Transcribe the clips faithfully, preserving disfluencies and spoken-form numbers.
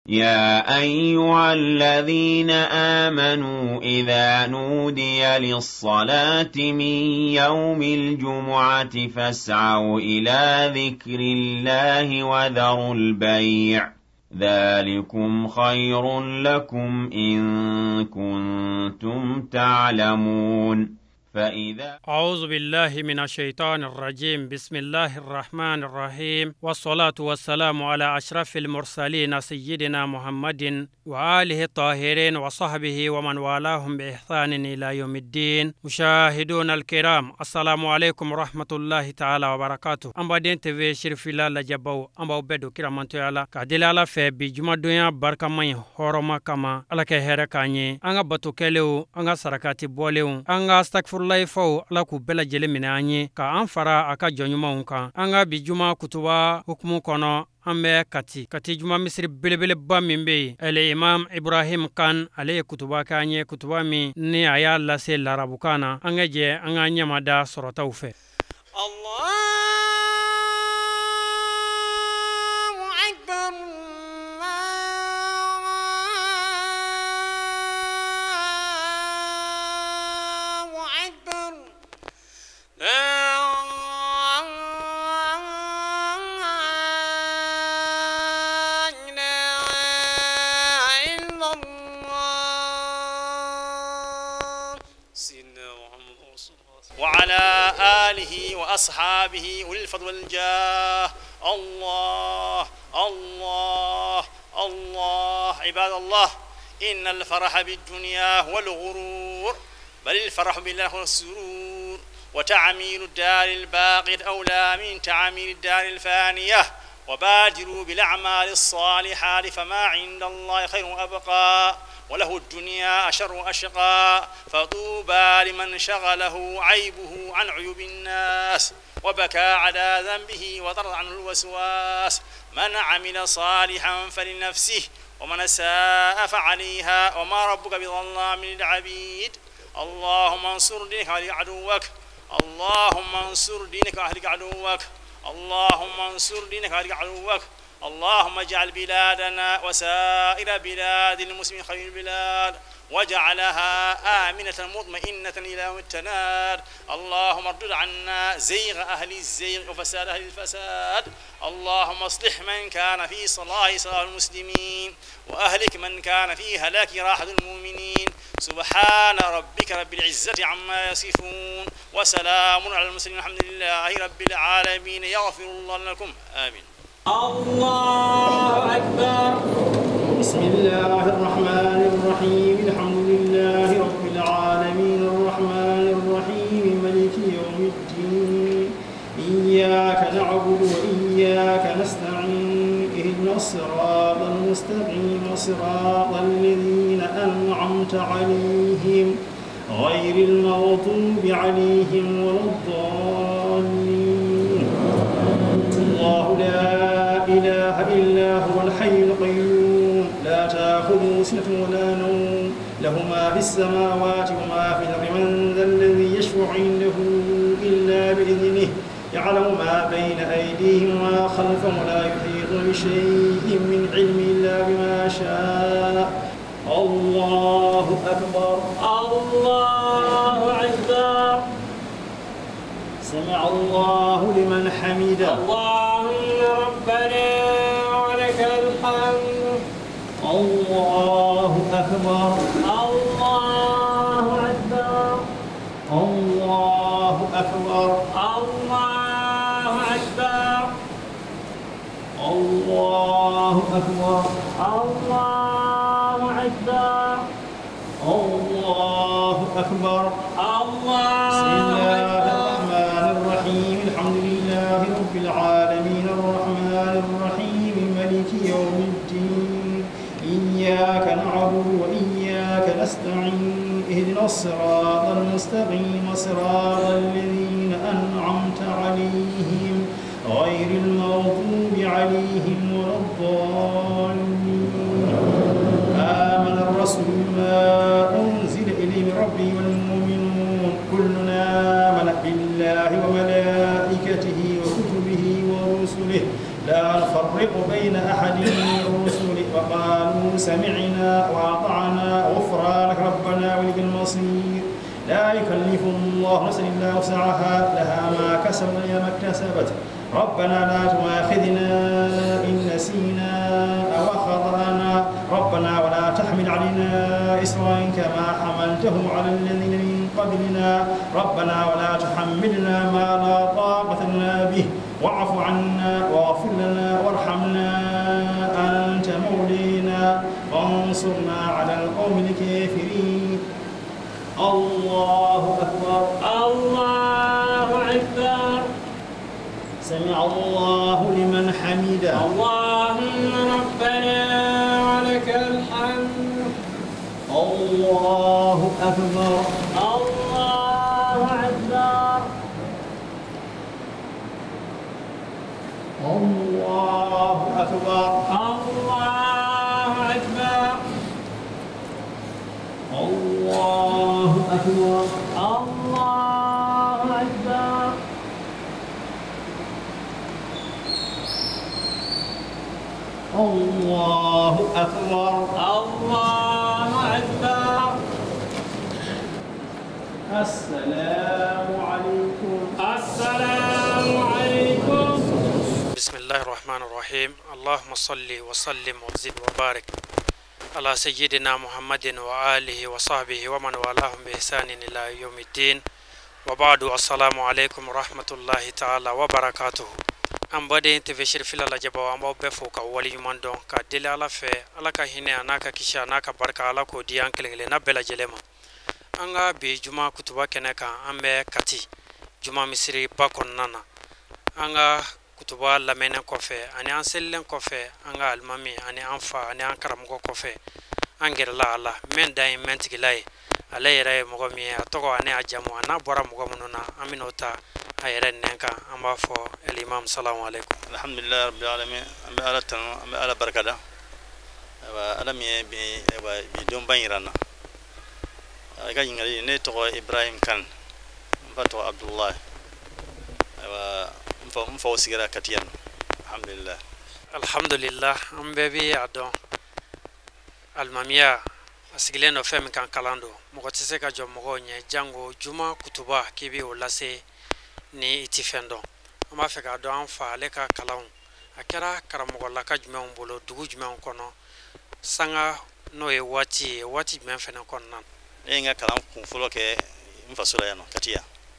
يا أيها الذين آمنوا إذا نودي للصلاة من يوم الجمعة فاسعوا إلى ذكر الله وذروا البيع ذلكم خير لكم إن كنتم تعلمون فإذا أعوذ بالله من الشيطان الرجيم بسم الله الرحمن الرحيم والصلاة والسلام على أشرف المرسلين سيدنا محمد وآله الطاهرين وصحبه ومن والاهم بإحسان إلى يوم الدين. مشاهدون الكرام السلام عليكم ورحمة الله تعالى وبركاته. أم بدين تفي شرف الله لجبو أم بدو كرمان تيالا كاديلا في بجمع دنيا بركة مي هرما كما على كهركاني أنا بتو كلو أنا سركاتي بوليو أنا استغفر laifo ala ku bela jele minanye ka anfara aka jonyuma unka anga bijuma kutuba hukumu kono ambe kati kati juma misri belebele ba mimbe ele imam Ibrahim Khan ale kutuba kanye kutuba mi ni aya la se larabukana anga je anga nyamada sorota ufe Allah وعلى آله وأصحابه أولي الفضل والجاه. الله الله الله عباد الله، إن الفرح بالدنيا هو الغرور، بل الفرح بالله هو السرور، وتعمير الدار الباقية أولى من تعمير الدار الفانية. وبادروا بالأعمال الصالحات فما عند الله خير وأبقى، وله الدنيا أشر وأشقى. فطوبى لمن شغله عيبه عن عيوب الناس وبكى على ذنبه وطرد عنه الوسواس. من عمل صالحا فلنفسه ومن ساء فعليها وما ربك بظلام للعبيد. اللهم انصر دينك وأهلك عدوك، اللهم انصر دينك وأهلك عدوك، اللهم انصر دينك وأهلك عدوك. اللهم اجعل بلادنا وسائر بلاد المسلمين خير البلاد، وجعلها آمنة مطمئنة إلى يوم التناد. اللهم اردد عنا زيغ أهل الزيغ وفساد أهل الفساد. اللهم اصلح من كان في صلاح صلاح المسلمين، وأهلك من كان في هلاك راحة المؤمنين. سبحان ربك رب العزة عما يصفون، وسلام على المرسلين، الحمد لله رب العالمين. يغفر الله لكم، آمين. الله أكبر. بسم الله الرحمن الرحيم. الحمد لله رب العالمين الرحمن الرحيم مالك يوم الدين. إياك نعبد وإياك نستعين. اهدنا الصراط المستقيم صراط الذين أنعمت عليهم غير المغضوب عليهم ولا الضالين. الله لا إله إلا هو الحي القيوم لا تأخذه سنة ولا نوم، له ما في السماوات وما في الأرض. من ذا الذي يشفع عنده إلا بإذنه، يعلم ما بين أيديهم وما خلفهم، ولا يحيطون بشيء من علم إلا بما شاء. الله أكبر. الله أكبر. سمع الله لمن حمده. اللهم ربنا ولك الحمد. الله أكبر. الله أكبر. الله أكبر. الله أكبر. الله أكبر. الله أكبر. الله أكبر. بسم الله الرحمن الرحيم. الحمد لله رب العالمين الرحمن الرحيم مالك يوم الدين. إياك نعبد وإياك نستعين. اهدنا الصراط المستقيم صراط الذين أنعمت عليهم غير المغضوب عليهم ولا الضالين. آمن الرسول ما أنزل إليه من ربه والمؤمنون كلنا آمن بالله وملائكته وكتبه ورسله لا نفرق بين أحد من رسله وقال قالوا سمعنا وأطعنا غفرانك ربنا وإليك المصير لا يكلف الله نفسا إلا وسعها لها ما كسبت وما اكتسبت ربنا لا تؤاخذنا إن نسينا أو أخطأنا ربنا ولا تحمل علينا إصرا كما حملته على الذين من قبلنا ربنا ولا تحملنا ما لا طاقة لنا به واعف عنا واغفر لنا وارحمنا أنت مولينا فانصرنا على القوم الكافرين الله أكبر الله أكبر سمع الله لمن حمده اللهم ربنا ولك الحمد الله أكبر الله أكبر الله أكبر الله أكبر الله أكبر الله أكبر الله أكبر الله أكبر السلام عليكم السلام عليكم بسم الله الرحمن الرحيم اللهم صل وسلم وزد وبارك على سيدنا محمد وآله وصحبه ومن والاهم بإحسان إلى يوم الدين وبعد السلام عليكم ورحمة الله تعالى وبركاته am bade te veshir fila la jaba wa be fo ka wali man don ka dele ala fe ala ka hine anaka kisha anaka barka ala ko di ankelele na bela jelema anga be juma kutuba keneka ambe kati juma misri bakon nana anga kutuba lamene kofe ani ansellen kofe anga almami ani anfa ani ankaram ko kofe angere la ala men dai mentigilai ala yere mogo mi atoko ani ajamu ana bora mogo mununa aminota ayere nenka amba fo el imam salamu alaykum alhamdulillah rabbil alamin am ala tan am ala barakada wa ala mi bi wa bi dum banirana ga yingali ne to Ibrahim kan bato Abdullah wa mfo mfo sigira katiyan alhamdulillah alhamdulillah ambe bi adon almamiya asigile no fem kan kalando mogo tise ka jom mogo nye jango juma kutuba kibi olase ni itifendo ama fe ka do an fa le ka kalon akera karamogo la ka jume on bolo dugu jume on kono sanga no e wati wati jume fena kono e nga kalam kun fulo ke mfasula yano katia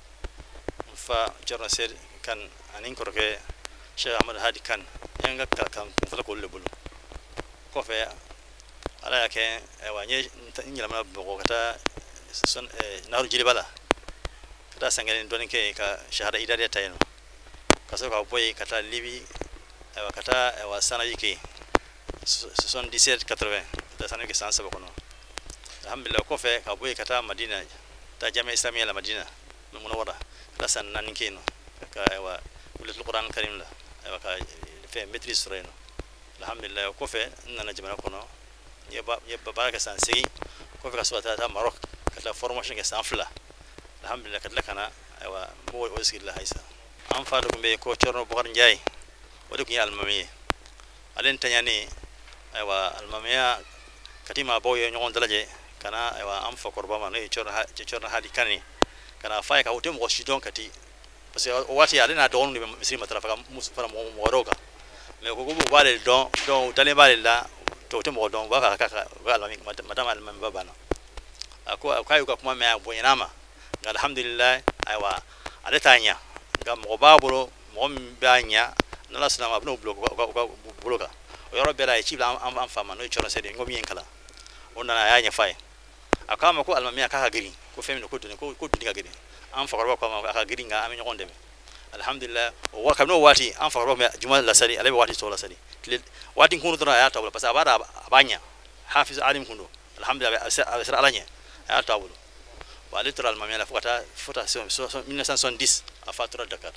mfa jorna ser kan anin korke Sheikh Ahmad Hadi kan nga kalam kun fulo ko le bolo ko fe ala yake wanye nyila ma bogo kata son naru jili bala kata sangani doni ke ka shahada idade tayno kaso ka boy kata libi wa kata wa sana yiki soixante-dix-sept quatre-vingts da sana yiki sansa bakono alhamdulillah ko fe ka boy kata Madina ta jami'a islamiyya la Madina munawwara kata san nan kino ka wa ulatul Qur'an karim la wa ka fe maîtrise sureno alhamdulillah ko fe nana jamana kono yeba yeba baraka san sigi ko fi kaswata ta Maroc kala formation ke san fla alhamdulillah kala kana aywa mo o sigi la haisa am faado ko be ko chorno bokar njay wadi ko yal mami alen tanyani aywa almamiya katima boyo nyon dalaje kana aywa am fa korba ma no chorno ha chorno hali kani kana fa ka hotem ko shidon kati parce que o wati alena don ni misri matara fa musu fara mo roga me ko go bale don don tale bale la to to mo don ba ka ka ga la mi madama al man babana ako akai ko kuma me abo yanama alhamdulillah aywa ale tanya ga mo baburo mo mbanya nala sala ma bno bloka bloka o yoro bela e chibla am am fama no choro sede ngomi enkala onna na yanya fai akama ko almami aka ka giri ko femi ko duni ko ko duni ka giri am fa ko ko ma aka giri nga am nyokonde me alhamdulillah wa kamno wati am fa ko me juma la sali ale wati to la sali wati kunu dona ya tawla parce abada abanya hafiz alim kunu alhamdulillah asra alanya ya tawlo wa litral mamia la fota fota mille neuf cent soixante-dix a fatura Dakar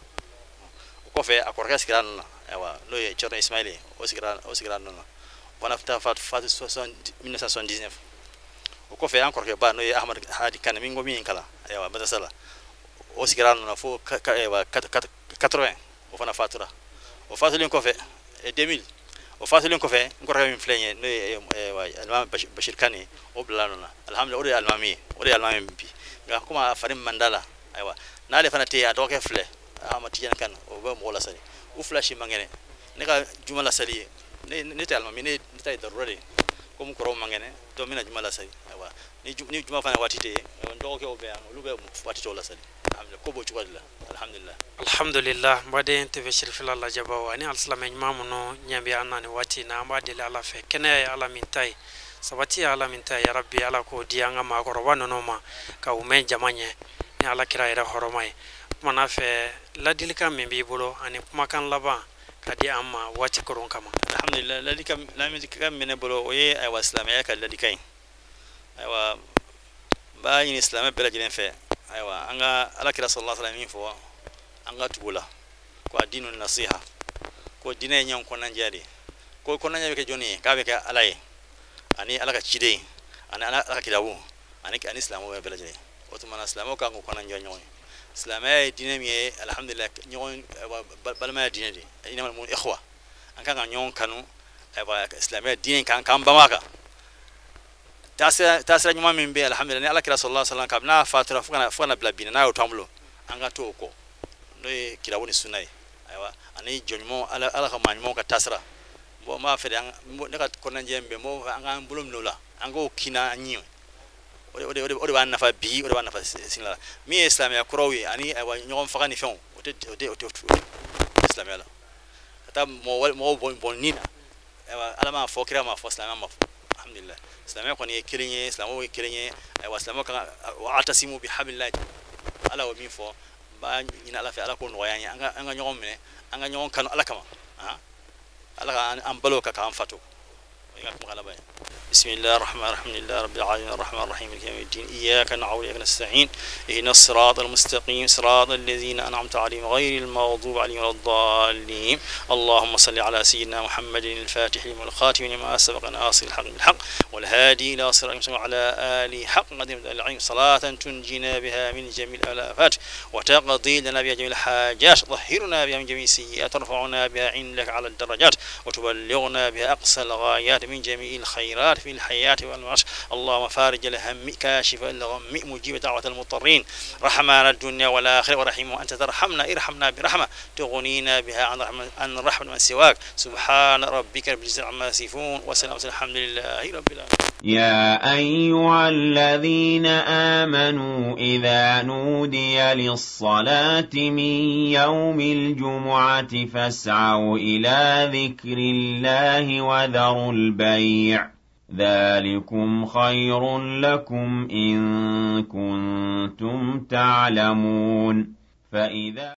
ko fe akorka skran ewa loye chorna Ismaili o skran o skran non wana fata fat fat mille neuf cent soixante-dix-neuf ko fe encore ke ba noye Ahmad Hadi kan mingo mi kala ewa bada sala o skran non fo ewa quatre-vingts o fana fatura o fatulin ko fe e deux mille o fasilin ko fe ko rawi flenye ne almam bashir kane o blanona alhamdulillah o de almami o de almami bi ga kuma farim mandala aywa na le fanate a doke fle ama tijan kan o ba mo la sali u flashi mangene ne ka jumala sali ne ne ta almami ne ta darure ko mu ko mangene to mina jumala sali aywa ni ni juma fana watite doke o be lu be watite o la sali alhamdulillah ko bo ci wala alhamdulillah alhamdulillah mbade te bashir fil Allah jabawa ni alsalama imamuno nyambi anani wati na mbade la ala fe kene ala mintai sabati ala mintai ya rabbi ala ko dianga ma ko robano noma ka umen jamanye ni ala kira ira horomai mana fe la dilika membi bolo ani kuma kan laba kadi amma wati koron kama alhamdulillah la dilika la mi kam mene bolo oye ay waslama ya ka la dikai aywa ba yin islam bela jinen fe aywa anga ala kira sallallahu alaihi wasallam fo anga tubula ko adinun nasiha ko dine nyon ko nan jari ko ko nan ke joni ka be ka alay ani ala ka chide ani ala ka kidawu ani kan islamu be bela jini o to man islamu ka ko nan jani nyon islamay dine mi alhamdulillah nyon balma dine di ina mal mun ikhwa an kan nyon kanu aywa islamay dine kan kan bamaka tasira tasira nyuma min be alhamdulillah ala kira sallallahu alaihi wasallam kabna fatura fukana fukana blabina na yo tamlo anga to ko no kira woni sunay aywa ani jonmo ala ala ka manmo ka tasra bo ma fe ne ka konan jembe mo anga bulum nola anga kina nyiwe ode ode ode ban nafa bi ode ban nafa sinala mi islam ya kurawi ani aywa nyom fakani fen ode ode ode islam ya la ta mo mo bon bon nina aywa ala ma fo kira ma fo islam ma alhamdulillah islam ko ni kilinye islam ko kilinye aywa islam ka wa atasimu bihabillah ala wa min fo ba ina ala fe ala ko no yani anga anga nyom me anga nyom kan ala kama ha ala an baloka ka an fatu بسم الله الرحمن الرحيم لله رب العالمين الرحمن الرحيم مالك يوم الدين إياك نعبد وإياك نستعين اهدنا الصراط المستقيم صراط الذين أنعمت عليهم غير المغضوب عليهم ولا الضالين اللهم صل على سيدنا محمد الفاتح لما الخاتم لما سبق ناصر الحق بالحق والهادي إلى صراط المستقيم وعلى آله حق قدر العلم صلاة تنجينا بها من جميع الآفات وتقضي لنا بها جميع الحاجات طهرنا بها من جميع السيئات ترفعنا بها عندك على الدرجات وتبلغنا بها أقصى الغايات من جميع الخيرات في الحياة والمعاش اللهم فارج الهم كاشف الغم مجيب دعوة المضطرين رحمن الدنيا والآخرة ورحيم وأنت ترحمنا ارحمنا برحمة تغنينا بها عن رحمة عن رحمة من سواك سبحان ربك رب العزة عما يصفون وسلام الحمد لله رب العالمين. يا أيها الذين آمنوا إذا نودي للصلاة من يوم الجمعة فاسعوا إلى ذكر الله وذروا البيع ذلكم خير لكم إن كنتم تعلمون فإذا